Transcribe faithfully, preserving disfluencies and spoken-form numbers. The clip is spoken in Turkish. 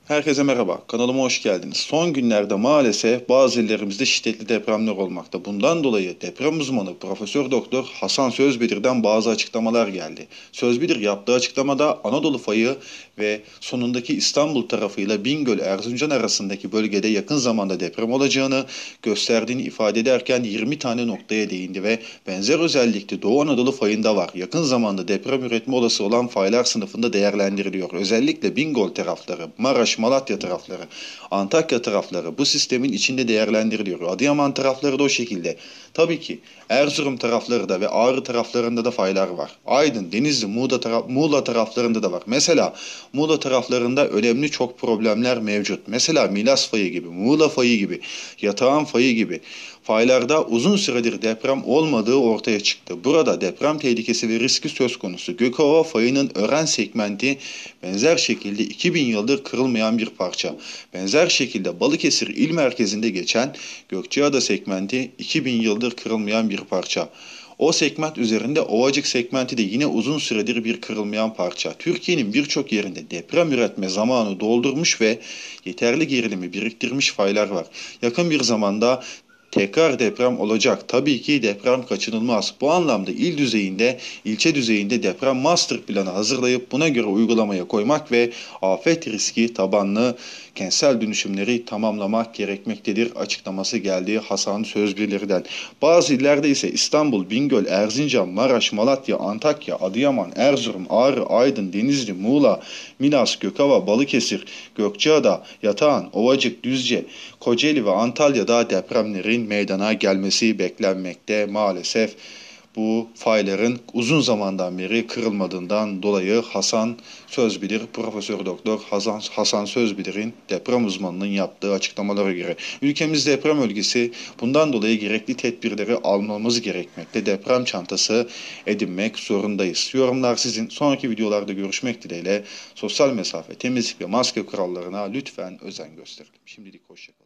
Herkese merhaba, kanalıma hoş geldiniz. Son günlerde maalesef bazı illerimizde şiddetli depremler olmakta. Bundan dolayı deprem uzmanı Profesör Doktor Hasan Sözbilir'den bazı açıklamalar geldi. Sözbilir yaptığı açıklamada Anadolu fayı ve sonundaki İstanbul tarafıyla Bingöl Erzincan arasındaki bölgede yakın zamanda deprem olacağını gösterdiğini ifade ederken yirmi tane noktaya değindi ve benzer özellikle Doğu Anadolu fayında var. Yakın zamanda deprem üretme olası olan faylar sınıfında değerlendiriliyor. Özellikle Bingöl tarafları, Maraş, Malatya tarafları, Antakya tarafları bu sistemin içinde değerlendiriliyor. Adıyaman tarafları da o şekilde. Tabii ki Erzurum tarafları da ve Ağrı taraflarında da faylar var. Aydın, Denizli, Muğla, taraf, Muğla taraflarında da var. Mesela Muğla taraflarında önemli çok problemler mevcut. Mesela Milas fayı gibi, Muğla fayı gibi, Yatağan fayı gibi faylarda uzun süredir deprem olmadığı ortaya çıktı. Burada deprem tehlikesi ve riski söz konusu. Gökova fayının ören segmenti benzer şekilde iki bin yıldır kırılmayan bir parça. Benzer şekilde Balıkesir il merkezinde geçen Gökçeada segmenti iki bin yıldır kırılmayan bir parça. O segment üzerinde Ovacık segmenti de yine uzun süredir bir kırılmayan parça. Türkiye'nin birçok yerinde deprem üretme zamanı doldurmuş ve yeterli gerilimi biriktirmiş faylar var. Yakın bir zamanda tekrar deprem olacak. Tabii ki deprem kaçınılmaz. Bu anlamda il düzeyinde, ilçe düzeyinde deprem master planı hazırlayıp buna göre uygulamaya koymak ve afet riski tabanlı kentsel dönüşümleri tamamlamak gerekmektedir açıklaması geldi Hasan Sözbirli'den. Bazı illerde ise İstanbul, Bingöl, Erzincan, Maraş, Malatya, Antakya, Adıyaman, Erzurum, Ağrı, Aydın, Denizli, Muğla, Milas, Gökova, Balıkesir, Gökçeada, Yatağan, Ovacık, Düzce, Kocaeli ve Antalya'da depremlerin meydana gelmesi beklenmekte maalesef. Bu fayların uzun zamandan beri kırılmadığından dolayı Hasan Sözbilir, Profesör Doktor Hasan, Hasan Sözbilir'in deprem uzmanının yaptığı açıklamalara göre ülkemiz deprem bölgesi, bundan dolayı gerekli tedbirleri almamız gerekmekte. Deprem çantası edinmek zorundayız. Yorumlar sizin. Sonraki videolarda görüşmek dileğiyle sosyal mesafe, temizlik ve maske kurallarına lütfen özen gösterelim. Şimdilik hoşçakalın.